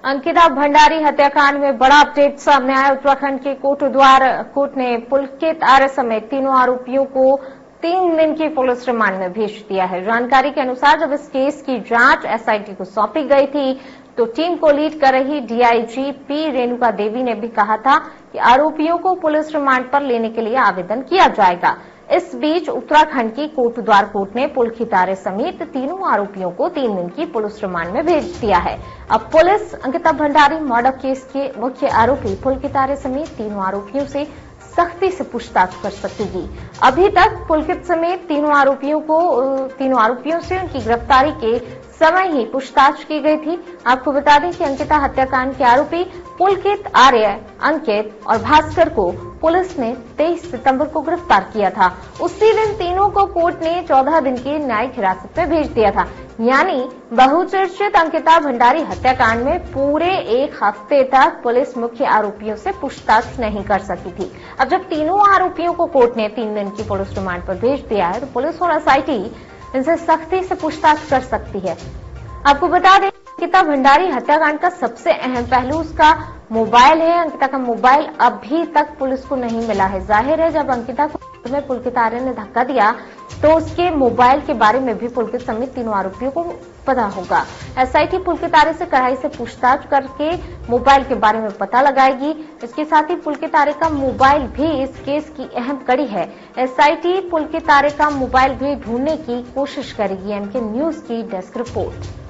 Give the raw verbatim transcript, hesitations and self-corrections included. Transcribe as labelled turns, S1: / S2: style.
S1: अंकिता भंडारी हत्याकांड में बड़ा अपडेट सामने आया। उत्तराखंड के कोटद्वार कोर्ट ने पुलकित आर्य समेत तीनों आरोपियों को तीन दिन की पुलिस रिमांड में भेज दिया है। जानकारी के अनुसार जब इस केस की जांच एसआईटी को सौंपी गई थी तो टीम को लीड कर रही डीआईजी पी रेणुका देवी ने भी कहा था कि आरोपियों को पुलिस रिमांड पर लेने के लिए आवेदन किया जाएगा। इस बीच उत्तराखंड की कोटद्वार कोर्ट ने पुलकित आर्य समेत तीनों आरोपियों को तीन दिन की पुलिस रिमांड में भेज दिया है। अब police Ankita Bhandari murder case के मुख्य आरोपी पुलकित आर्य समेत तीनों आरोपियों से सख्ती से पूछताछ कर सकेगी। अभी तक पुलकित समेत तीनों आरोपियों को तीनों आरोपियों से उनकी गिरफ्तारी के समय ही पूछताछ की गई थी। आपको बता दें कि अंकिता हत्याकांड के आरोपी पुलकित आर्य, अंकित और भास्कर को पुलिस ने तेईस सितंबर को गिरफ्तार किया था। उसी दिन तीनों को कोर्ट ने चौदह दिन की न्यायिक हिरासत में भेज दिया था। यानी बहुचर्चित अंकिता भंडारी हत्याकांड में पूरे एक हफ्ते तक पुलिस मुख्य आरोपियों से पूछताछ नहीं कर सकी थी। अब जब तीनों आरोपियों को कोर्ट ने तीन दिन की पुलिस रिमांड पर भेज दिया है तो पुलिस और एसआईटी इनसे सख्ती से पूछताछ कर सकती है। आपको बता दें अंकिता भंडारी हत्याकांड का सबसे अहम पहलू उसका मोबाइल है। अंकिता का मोबाइल अभी तक पुलिस को नहीं मिला है। जाहिर है जब अंकिता को में पुलकित आर्य ने धक्का दिया तो उसके मोबाइल के बारे में भी पुलकित समेत तीनों आरोपियों को पता होगा। एसआईटी पुलकित आर्य से कड़ाई से पूछताछ करके मोबाइल के बारे में पता लगाएगी। इसके साथ ही पुलकित आर्य का मोबाइल भी इस केस की अहम कड़ी है। एसआईटी पुलकित आर्य का मोबाइल भी ढूंढने की कोशिश करेगी। एमके न्यूज की डेस्क रिपोर्ट।